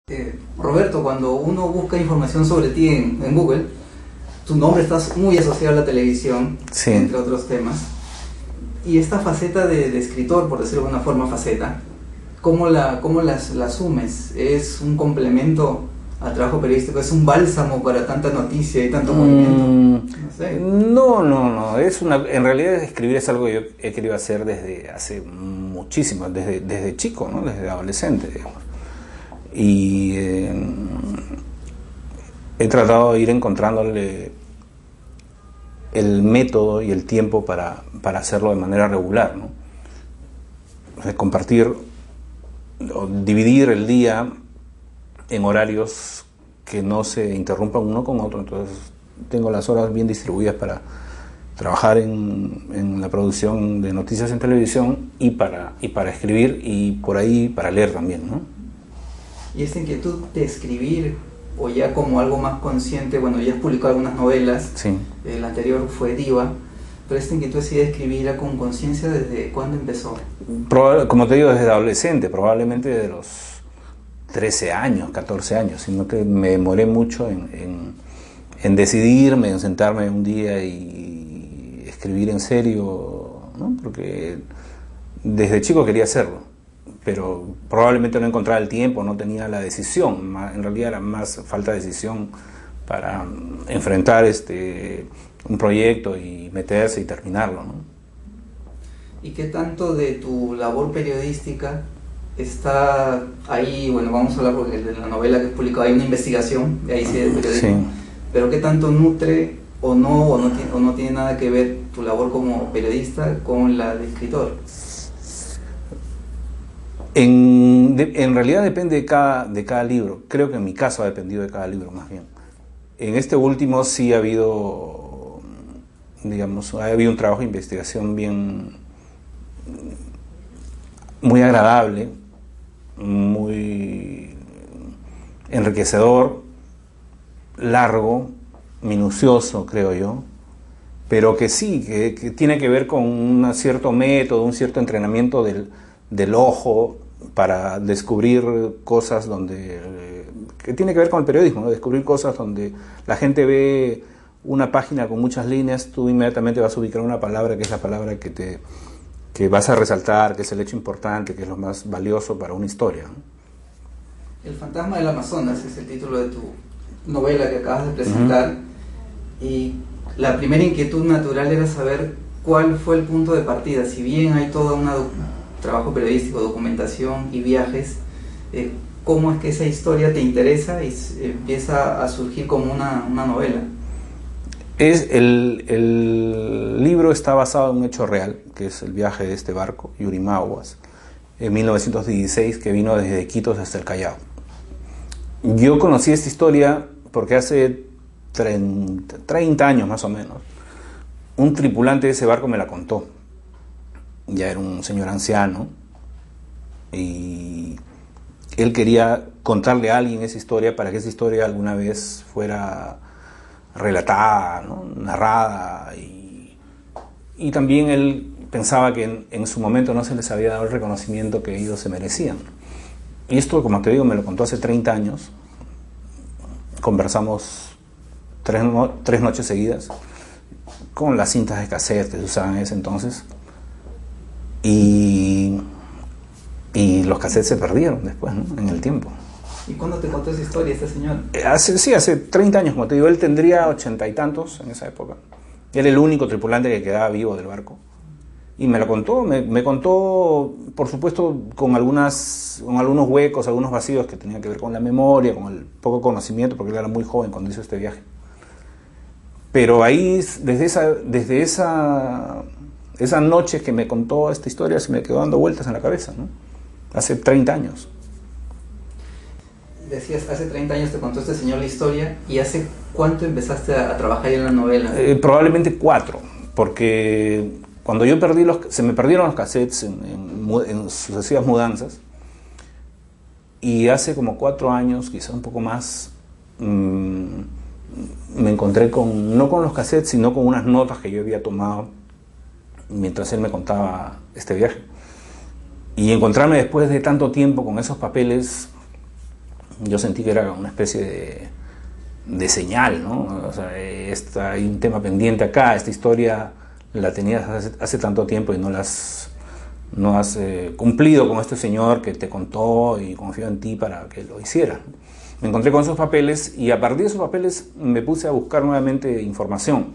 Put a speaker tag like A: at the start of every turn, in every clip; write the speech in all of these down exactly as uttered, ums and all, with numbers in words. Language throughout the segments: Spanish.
A: Eh, Roberto, cuando uno busca información sobre ti en, en Google, tu nombre está muy asociado a la televisión,
B: sí.
A: entre otros temas. Y esta faceta de, de escritor, por decirlo de alguna forma, faceta, ¿cómo la, cómo las, la asumes? ¿Es un complemento al trabajo periodístico? ¿Es un bálsamo para tanta noticia y tanto mm, movimiento?
B: No sé. No, no, no. Es una, en realidad escribir es algo que yo he querido hacer desde hace muchísimo, desde, desde chico, ¿no? Desde adolescente, digamos. Y eh, he tratado de ir encontrándole el método y el tiempo para, para hacerlo de manera regular, ¿no? O sea, compartir o dividir el día en horarios que no se interrumpan uno con otro. Entonces tengo las horas bien distribuidas para trabajar en, en la producción de noticias en televisión y para, y para escribir y por ahí para leer también, ¿no?
A: Y esta inquietud de escribir, o ya como algo más consciente, bueno, ya has publicado algunas novelas,
B: sí.
A: El anterior fue Diva, pero esta inquietud así de escribirla con conciencia, ¿desde cuándo empezó?
B: Probable, como te digo, desde adolescente, probablemente de los trece años, catorce años, sino que me demoré mucho en, en, en decidirme, en sentarme un día y escribir en serio, ¿no? Porque desde chico quería hacerlo, pero probablemente no encontraba el tiempo, no tenía la decisión, en realidad era más falta de decisión para enfrentar este, un proyecto y meterse y terminarlo, ¿no?
A: ¿Y qué tanto de tu labor periodística está ahí? Bueno, vamos a hablar porque de la novela que has publicado hay una investigación, de ahí sí de periodismo, sí. Pero ¿qué tanto nutre o no, o no, tiene, o no tiene nada que ver tu labor como periodista con la de escritor?
B: En, de, en realidad depende de cada, de cada libro. Creo que en mi caso ha dependido de cada libro más bien. En este último sí ha habido, digamos, ha habido un trabajo de investigación bien, muy agradable, muy enriquecedor, largo, minucioso, creo yo, pero que sí, que, que tiene que ver con un cierto método, un cierto entrenamiento del, del ojo para descubrir cosas donde, que tiene que ver con el periodismo, ¿no? Descubrir cosas donde la gente ve una página con muchas líneas, tú inmediatamente vas a ubicar una palabra que es la palabra que te que vas a resaltar, que es el hecho importante, que es lo más valioso para una historia, ¿no?
A: El fantasma del Amazonas es el título de tu novela que acabas de presentar. Uh-huh. Y la primera inquietud natural era saber cuál fue el punto de partida. Si bien hay todo un trabajo periodístico, documentación y viajes, eh, ¿cómo es que esa historia te interesa y empieza a surgir como una, una novela?
B: Es el, el libro está basado en un hecho real, que es el viaje de este barco, Yurimaguas, en mil novecientos dieciséis, que vino desde Iquitos hasta el Callao. Yo conocí esta historia porque hace treinta, treinta años más o menos, un tripulante de ese barco me la contó. Ya era un señor anciano y él quería contarle a alguien esa historia para que esa historia alguna vez fuera relatada, ¿no? Narrada, y, y también él pensaba que en, en su momento no se les había dado el reconocimiento que ellos se merecían. Y esto, como te digo, me lo contó hace treinta años. Conversamos tres, no, tres noches seguidas con las cintas de cassette que se usaban en ese entonces, y, y los cassettes se perdieron después, ¿no? En el tiempo.
A: ¿Y cuándo te contó esa historia este señor?
B: Hace, sí, hace treinta años, como te digo. Él tendría ochenta y tantos en esa época. Era el único tripulante que quedaba vivo del barco. Y me lo contó, me, me contó, por supuesto, con, algunas, con algunos huecos, algunos vacíos que tenían que ver con la memoria, con el poco conocimiento, porque él era muy joven cuando hizo este viaje. Pero ahí, desde esa, desde esa, esa noche que me contó esta historia, se me quedó dando vueltas en la cabeza, ¿no? Hace treinta años.
A: Decías, hace treinta años te contó este señor la historia, ¿y hace cuánto empezaste a, a trabajar en la novela?
B: Eh, probablemente cuatro, porque cuando yo perdí los, se me perdieron los cassettes en, en, en sucesivas mudanzas, y hace como cuatro años, quizá un poco más, mmm, me encontré con, no con los cassettes, sino con unas notas que yo había tomado mientras él me contaba este viaje. Y encontrarme después de tanto tiempo con esos papeles yo sentí que era una especie de, de señal, ¿no? O sea, esta, hay un tema pendiente acá, esta historia la tenías hace, hace tanto tiempo y no la has, no has eh, cumplido con este señor que te contó y confió en ti para que lo hiciera. Me encontré con esos papeles y a partir de esos papeles me puse a buscar nuevamente información.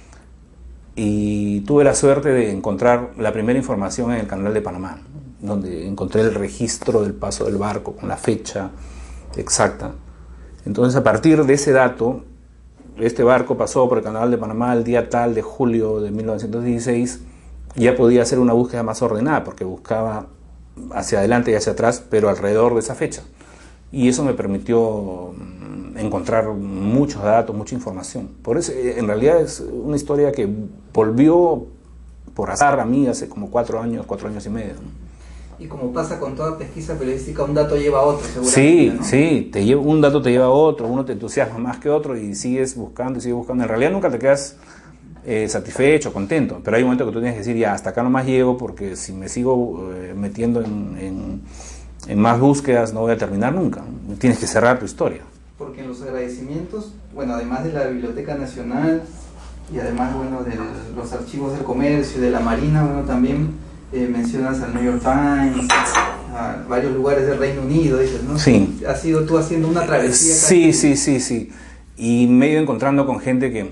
B: Y tuve la suerte de encontrar la primera información en el Canal de Panamá, donde encontré el registro del paso del barco con la fecha exacta. Entonces, a partir de ese dato, este barco pasó por el Canal de Panamá el día tal de julio de mil novecientos dieciséis, ya podía hacer una búsqueda más ordenada, porque buscaba hacia adelante y hacia atrás, pero alrededor de esa fecha. Y eso me permitió encontrar muchos datos, mucha información. Por eso, en realidad, es una historia que volvió por azar a mí hace como cuatro años, cuatro años y medio, ¿no?
A: Y como pasa con toda pesquisa periodística, un dato lleva a otro, seguramente.
B: Sí,
A: ¿no?
B: sí, te lleva, un dato te lleva a otro, uno te entusiasma más que otro y sigues buscando y sigues buscando. En realidad nunca te quedas eh, satisfecho, contento, pero hay un momento que tú tienes que decir, ya, hasta acá nomás llego, porque si me sigo eh, metiendo en, en, en más búsquedas no voy a terminar nunca. Tienes que cerrar tu historia.
A: Porque en los agradecimientos, bueno, además de la Biblioteca Nacional y además, bueno, de los archivos del comercio y de la Marina, bueno, también eh, mencionas al New York Times, a varios lugares del Reino Unido, dices, ¿no?
B: Sí.
A: ¿Has sido tú haciendo una travesía?
B: Sí, sí, sí, sí. Y me he ido encontrando con gente que,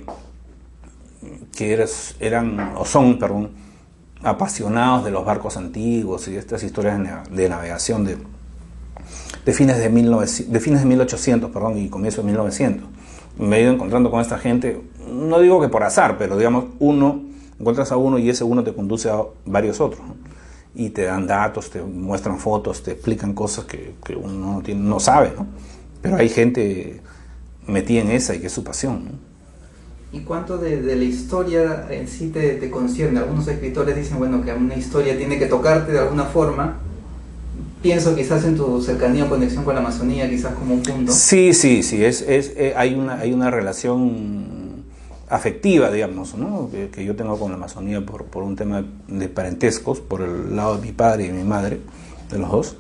B: que eras, eran, o son, perdón, apasionados de los barcos antiguos y de estas historias de navegación de de fines de, mil novecientos, de fines de mil ochocientos, perdón, y comienzo de mil novecientos. Me he ido encontrando con esta gente, no digo que por azar, pero digamos, uno, encuentras a uno y ese uno te conduce a varios otros, ¿no? Y te dan datos, te muestran fotos, te explican cosas que, que uno no, tiene, no sabe, ¿no? Pero hay gente metida en esa y que es su pasión, ¿no?
A: ¿Y cuánto de, de la historia en sí te, te concierne? Algunos escritores dicen, bueno, que una historia tiene que tocarte de alguna forma. Pienso quizás en tu cercanía o conexión con la Amazonía, quizás como un punto.
B: Sí, sí, sí, es, es, eh, hay, una, hay una relación afectiva, digamos, ¿no? que, que yo tengo con la Amazonía por, por un tema de parentescos, por el lado de mi padre y de mi madre, de los dos.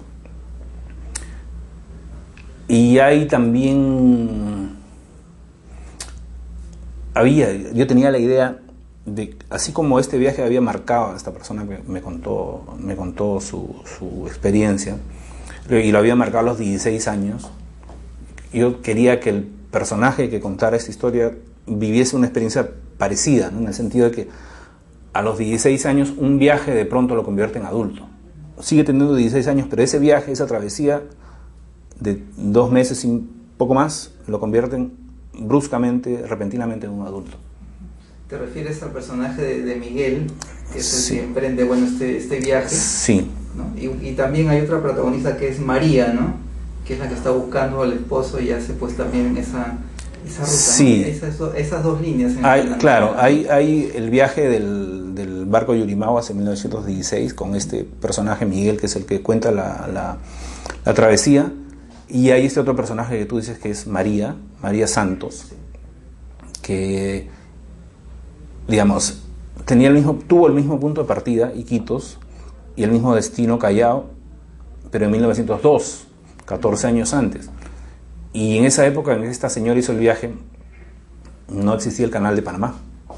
B: Y hay también, había, yo tenía la idea de, así como este viaje había marcado a esta persona que me contó, me contó su, su experiencia, y lo había marcado a los dieciséis años, yo quería que el personaje que contara esta historia viviese una experiencia parecida, ¿no? En el sentido de que a los dieciséis años un viaje de pronto lo convierte en adulto. Sigue teniendo dieciséis años, pero ese viaje, esa travesía de dos meses y poco más, lo convierten bruscamente, repentinamente en un adulto.
A: ¿Te refieres al personaje de, de Miguel, que es el
B: Sí.
A: que emprende, bueno, este, este viaje?
B: Sí.
A: ¿No? Y, y también hay otra protagonista que es María, ¿no? Que es la que está buscando al esposo y hace pues también esa, esa ruta,
B: Sí.
A: ¿no? Esas, esas dos líneas. En
B: Hay,
A: la
B: claro,
A: novela, ¿no?
B: hay, hay el viaje del, del barco Yurimau hace mil novecientos dieciséis con este personaje Miguel, que es el que cuenta la, la, la travesía, y hay este otro personaje que tú dices que es María, María Santos, que, digamos, tenía el mismo, tuvo el mismo punto de partida, Iquitos, y el mismo destino, Callao, pero en mil novecientos dos, catorce años antes. Y en esa época en que esta señora hizo el viaje, no existía el Canal de Panamá.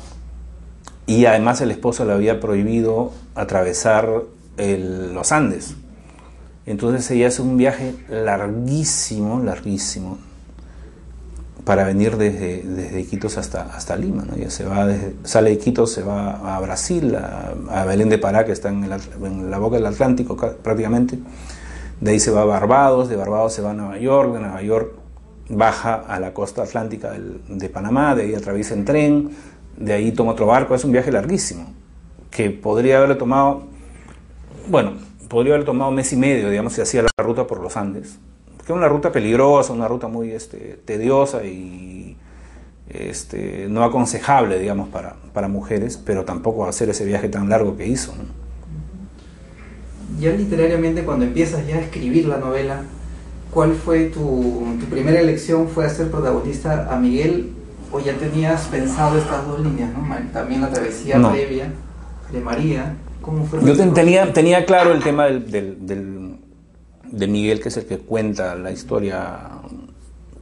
B: Y además el esposo le había prohibido atravesar el, los Andes. Entonces ella hace un viaje larguísimo, larguísimo, para venir desde, desde Iquitos hasta, hasta Lima, ¿no? Ella se va desde, sale de Iquitos, se va a Brasil, a, a Belén de Pará, que está en, el, en la boca del Atlántico prácticamente. De ahí se va a Barbados, de Barbados se va a Nueva York, de Nueva York baja a la costa atlántica del, de Panamá, de ahí atraviesa en tren, de ahí toma otro barco. Es un viaje larguísimo, que podría haberle tomado, bueno, podría haber tomado un mes y medio, digamos, si hacía la ruta por los Andes. Que es una ruta peligrosa, una ruta muy este, tediosa y este, no aconsejable, digamos, para, para mujeres, pero tampoco hacer ese viaje tan largo que hizo, ¿no?
A: Ya literariamente, cuando empiezas ya a escribir la novela, ¿cuál fue tu, tu primera elección? ¿Fue hacer protagonista a Miguel o ya tenías pensado estas dos líneas, ¿no? También la travesía
B: No.
A: previa de María. ¿Cómo fue?
B: Yo ten, tenía, tenía claro el tema del, del, del, de Miguel, que es el que cuenta la historia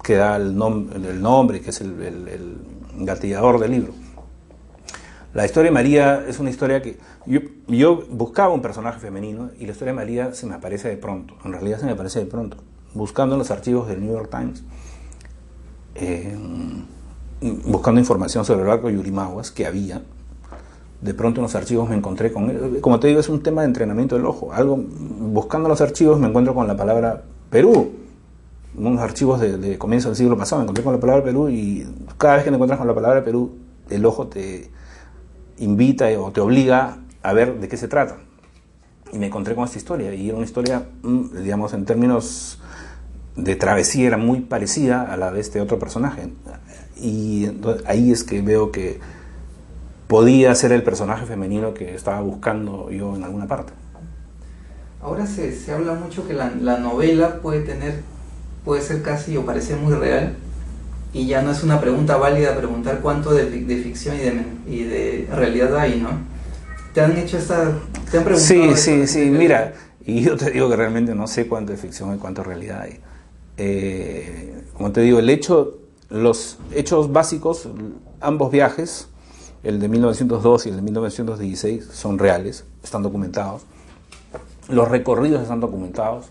B: que da el, nom el nombre, que es el, el, el gatillador del libro. La historia de María es una historia que... Yo, yo buscaba un personaje femenino y la historia de María se me aparece de pronto. En realidad se me aparece de pronto. Buscando en los archivos del New York Times, eh, buscando información sobre el barco Yurimaguas, que había, de pronto en los archivos me encontré con él. Como te digo, es un tema de entrenamiento del ojo. Algo, buscando los archivos me encuentro con la palabra Perú. Unos archivos de, de comienzo del siglo pasado me encontré con la palabra Perú, y cada vez que te encuentras con la palabra Perú, el ojo te invita o te obliga a ver de qué se trata. Y me encontré con esta historia, y era una historia, digamos, en términos de travesía, era muy parecida a la de este otro personaje. Y entonces, ahí es que veo que podía ser el personaje femenino que estaba buscando yo en alguna parte.
A: Ahora se, se habla mucho que la, la novela puede tener, puede ser casi o parecer muy real, y ya no es una pregunta válida preguntar cuánto de, de ficción y de, y de realidad hay, ¿no? ¿Te han hecho esta... te han preguntado?
B: Sí, sí, sí, mira, y yo te digo que realmente no sé cuánto de ficción y cuánto de realidad hay. Eh, como te digo, el hecho, los hechos básicos, ambos viajes, el de mil novecientos dos y el de mil novecientos dieciséis, son reales, están documentados. Los recorridos están documentados.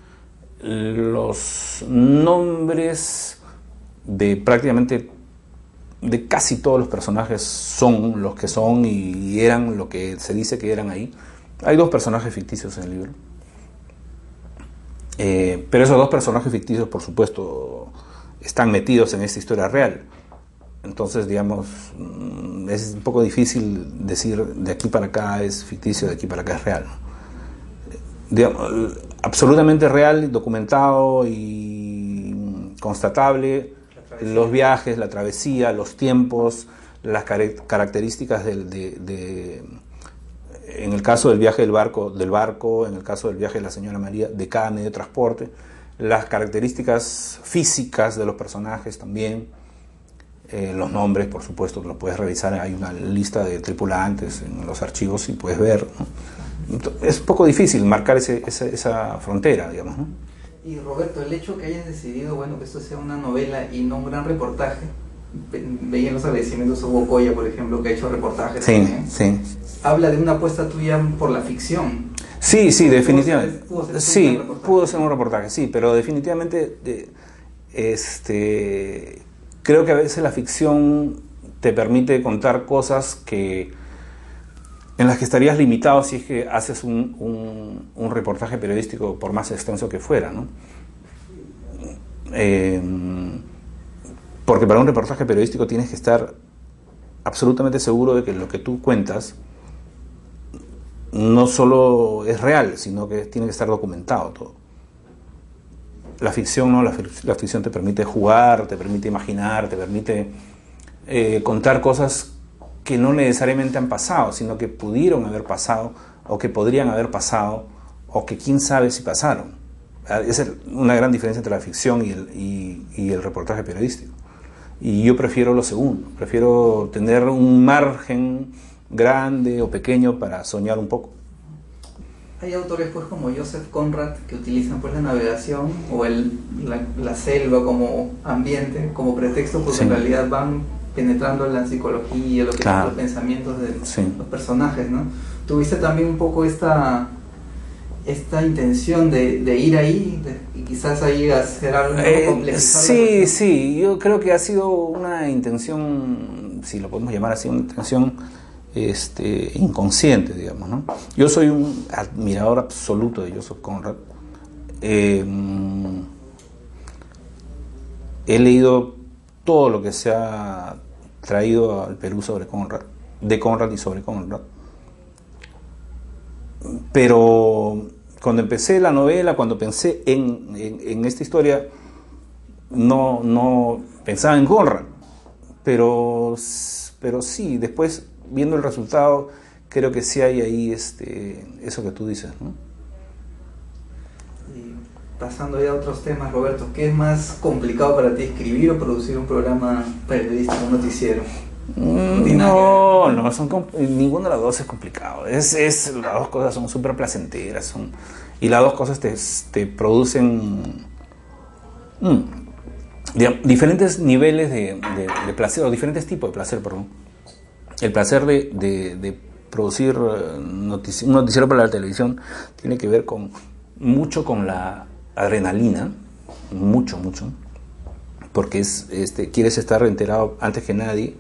B: Los nombres de prácticamente de casi todos los personajes son los que son y eran lo que se dice que eran ahí. Hay dos personajes ficticios en el libro, eh, pero esos dos personajes ficticios, por supuesto, están metidos en esta historia real. Entonces, digamos, es un poco difícil decir de aquí para acá es ficticio, de aquí para acá es real. Digamos, absolutamente real, documentado y constatable, los viajes, la travesía, los tiempos, las car características del, de, de, en el caso del viaje del barco, del barco, en el caso del viaje de la señora María, de cada medio de transporte, las características físicas de los personajes también, eh, los nombres, por supuesto, lo puedes revisar, hay una lista de tripulantes en los archivos y puedes ver, ¿no? Es un poco difícil marcar ese, esa, esa frontera, digamos, ¿no?
A: Y Roberto, el hecho que hayas decidido, bueno, que esto sea una novela y no un gran reportaje, veía en los agradecimientos a Hugo Coya, por ejemplo, que ha hecho reportajes,
B: sí,
A: también,
B: sí.
A: habla de una apuesta tuya por la ficción.
B: Sí, sí, definitivamente.
A: Pudo ser, pudo ser
B: sí, pudo ser un reportaje, sí, pero definitivamente eh, este, creo que a veces la ficción te permite contar cosas que en las que estarías limitado si es que haces un, un, un reportaje periodístico por más extenso que fuera, ¿no? Eh, porque para un reportaje periodístico tienes que estar absolutamente seguro de que lo que tú cuentas no solo es real, sino que tiene que estar documentado todo. La ficción no, la, la ficción te permite jugar, te permite imaginar, te permite eh, contar cosas que no necesariamente han pasado, sino que pudieron haber pasado, o que podrían haber pasado, o que quién sabe si pasaron. Esa es una gran diferencia entre la ficción y el, y, y el reportaje periodístico. Y yo prefiero lo segundo, prefiero tener un margen grande o pequeño para soñar un poco.
A: Hay autores pues como Joseph Conrad que utilizan pues la navegación o el, la, la selva como ambiente, como pretexto, porque sí, en realidad van penetrando en la psicología, lo que claro, son los pensamientos de sí, los personajes, ¿no? ¿Tuviste también un poco esta, esta intención de, de ir ahí de, y quizás ahí hacer algo
B: eh,
A: complejizado?
B: Sí, sí, yo creo que ha sido una intención, si lo podemos llamar así, una intención este, inconsciente, digamos, ¿no? Yo soy un admirador absoluto de Joseph Conrad. Eh, he leído todo lo que se ha traído al Perú sobre Conrad, de Conrad y sobre Conrad. Pero cuando empecé la novela, cuando pensé en, en, en esta historia, no, no pensaba en Conrad, pero, pero sí, después viendo el resultado, creo que sí hay ahí este, eso que tú dices, ¿no?
A: Pasando ya a otros temas, Roberto, ¿qué es más complicado para ti, escribir o producir un programa periodístico, un noticiero?
B: Mm, no, no, son ninguna de las dos es complicado. Es, es, las dos cosas son súper placenteras, son, y las dos cosas te, te producen mm, digamos, diferentes niveles de, de, de placer, o diferentes tipos de placer, perdón. El placer de, de, de producir notici- un noticiero para la televisión tiene que ver con mucho con la adrenalina, mucho, mucho, porque es, este, quieres estar enterado antes que nadie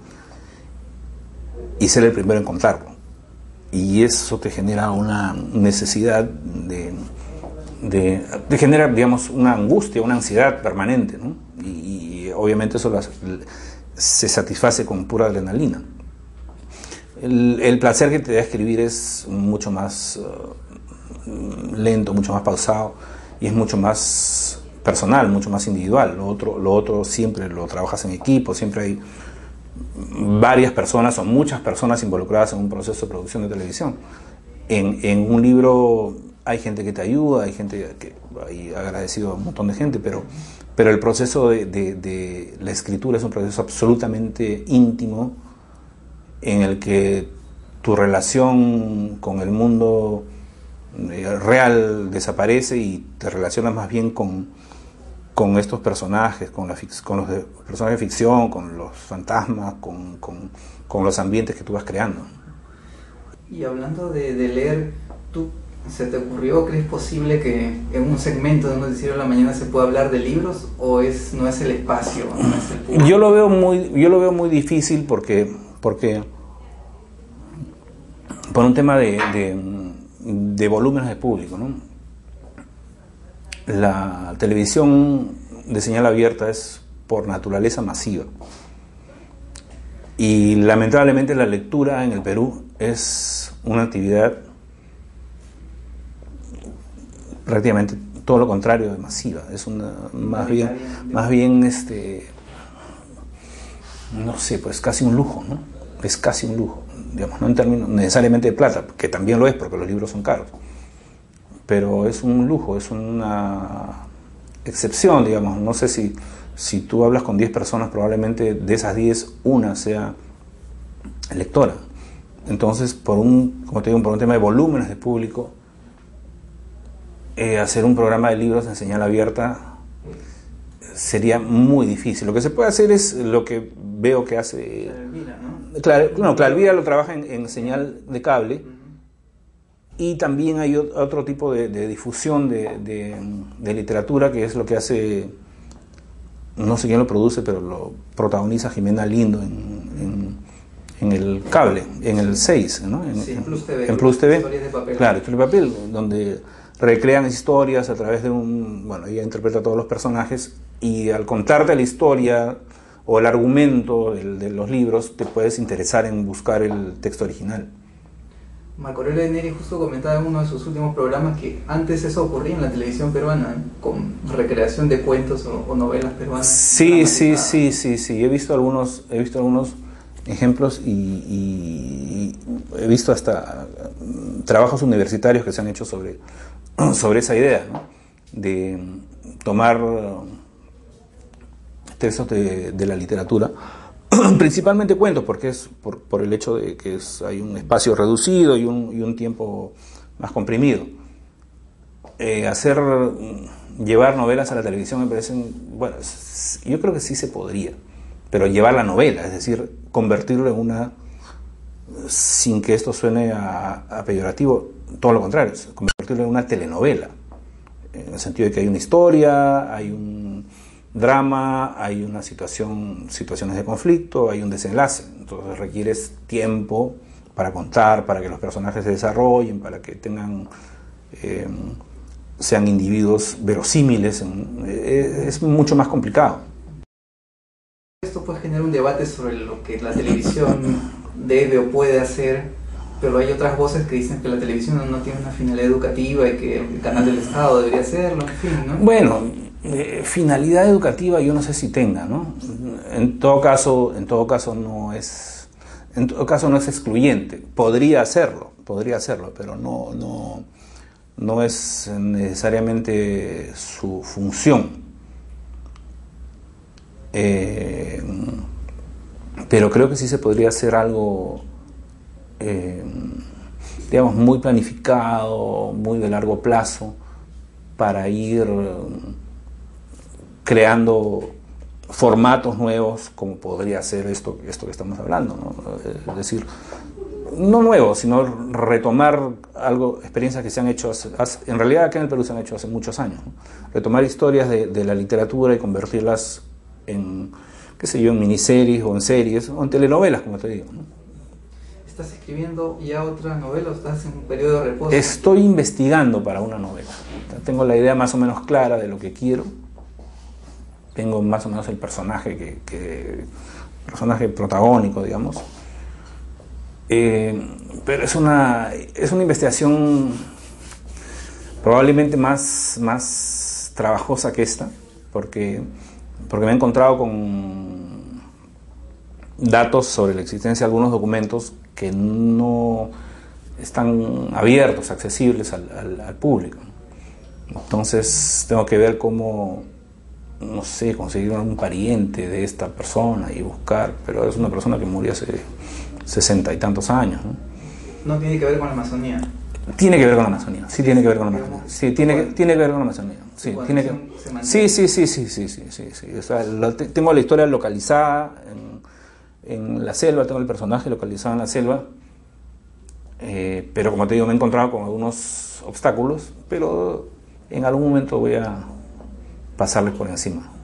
B: y ser el primero en contarlo. Y eso te genera una necesidad de, de, de generar, digamos, una angustia, una ansiedad permanente, ¿no? Y, y obviamente eso las, se satisface con pura adrenalina. El, el placer que te da escribir es mucho más uh, lento, mucho más pausado y es mucho más personal, mucho más individual. Lo otro, lo otro siempre lo trabajas en equipo, siempre hay varias personas o muchas personas involucradas en un proceso de producción de televisión. En, en un libro hay gente que te ayuda, hay gente que hay agradecido a un montón de gente, pero, pero el proceso de, de, de la escritura es un proceso absolutamente íntimo, en el que tu relación con el mundo real desaparece y te relacionas más bien con, con estos personajes, con, la, con los de, personajes de ficción, con los fantasmas, con, con, con los ambientes que tú vas creando.
A: Y hablando de, de leer, ¿tú se te ocurrió, crees posible que en un segmento de un noticiero de la mañana se pueda hablar de libros o es, no es el espacio, no es el público?
B: Yo lo veo muy, yo lo veo muy difícil porque... porque por un tema de, de, de volúmenes de público, ¿no? La televisión de señal abierta es por naturaleza masiva y lamentablemente la lectura en el Perú es una actividad prácticamente todo lo contrario de masiva, es una más bien, más bien este, no sé, pues casi un lujo, ¿no? Es casi un lujo. Digamos, no en términos necesariamente de plata, que también lo es porque los libros son caros, pero es un lujo, es una excepción, digamos. No sé si, si tú hablas con diez personas, probablemente de esas diez, una sea lectora. Entonces, por un, como te digo, por un tema de volúmenes de público, eh, hacer un programa de libros en señal abierta sería muy difícil. Lo que se puede hacer es lo que veo que hace... Claro, no, Clarvida lo trabaja en, en señal de cable y también hay otro tipo de, de difusión de, de, de literatura, que es lo que hace, no sé quién lo produce, pero lo protagoniza Jimena Lindo en, en, en el cable, en el seis, ¿no? En,
A: sí, en Plus T V.
B: En Plus T V.
A: Historias de papel.
B: Claro, historias de papel, donde recrean historias a través de un... Bueno, ella interpreta a todos los personajes y al contarte la historia o el argumento de, de los libros, te puedes interesar en buscar el texto original.
A: Marco Aurelio de Neri justo comentaba en uno de sus últimos programas que antes eso ocurría en la televisión peruana, ¿eh? Con recreación de cuentos o, o novelas peruanas.
B: Sí, sí, sí, sí, sí. He visto algunos, he visto algunos ejemplos y, y, y he visto hasta trabajos universitarios que se han hecho sobre, sobre esa idea, ¿no? De tomar textos de, de la literatura, principalmente cuentos, porque es por, por el hecho de que es, hay un espacio reducido y un, y un tiempo más comprimido. Eh, hacer, llevar novelas a la televisión me parecen, bueno, yo creo que sí se podría, pero llevar la novela, es decir, convertirlo en una, sin que esto suene a, a peyorativo, todo lo contrario, convertirlo en una telenovela, en el sentido de que hay una historia, hay un drama, hay una situación, situaciones de conflicto, hay un desenlace, entonces requieres tiempo para contar, para que los personajes se desarrollen, para que tengan, eh, sean individuos verosímiles, en, eh, es mucho más complicado.
A: Esto puede generar un debate sobre lo que la televisión debe o puede hacer, pero hay otras voces que dicen que la televisión no tiene una finalidad educativa y que el canal del Estado debería hacerlo, en fin, ¿no?
B: Bueno, Eh, finalidad educativa yo no sé si tenga, ¿no? En todo caso, en todo caso no es, en todo caso no es excluyente. Podría hacerlo, podría hacerlo, pero no, no, no es necesariamente su función. Eh, pero creo que sí se podría hacer algo, eh, digamos, muy planificado, muy de largo plazo, para ir creando formatos nuevos, como podría ser esto, esto que estamos hablando, ¿no? Es decir, no nuevos, sino retomar algo, experiencias que se han hecho, hace, hace, en realidad acá en el Perú se han hecho hace muchos años, ¿no? Retomar historias de, de la literatura y convertirlas en, qué sé yo, en miniseries o en series o en telenovelas, como te digo, ¿no?
A: ¿Estás escribiendo ya otra novela o estás en un periodo de reposo?
B: Estoy investigando para una novela. Tengo la idea más o menos clara de lo que quiero. Tengo más o menos el personaje que, que personaje protagónico, digamos. Eh, pero es una es una investigación probablemente más, más trabajosa que esta, porque, porque me he encontrado con datos sobre la existencia de algunos documentos que no están abiertos, accesibles al, al, al público. Entonces tengo que ver cómo, no sé, conseguir un pariente de esta persona y buscar, pero es una persona que murió hace sesenta y tantos años, ¿no?
A: No tiene que ver con la Amazonía.
B: Tiene que ver con la Amazonía, sí tiene que ver con la Amazonía. Sí, tiene que, tiene que ver con la Amazonía. Sí, tiene que, sí, sí, sí, sí, sí, sí, sí, sí. O sea, lo, tengo la historia localizada en, en la selva, tengo el personaje localizado en la selva, eh, pero como te digo, me he encontrado con algunos obstáculos, pero en algún momento voy a pasarles por encima.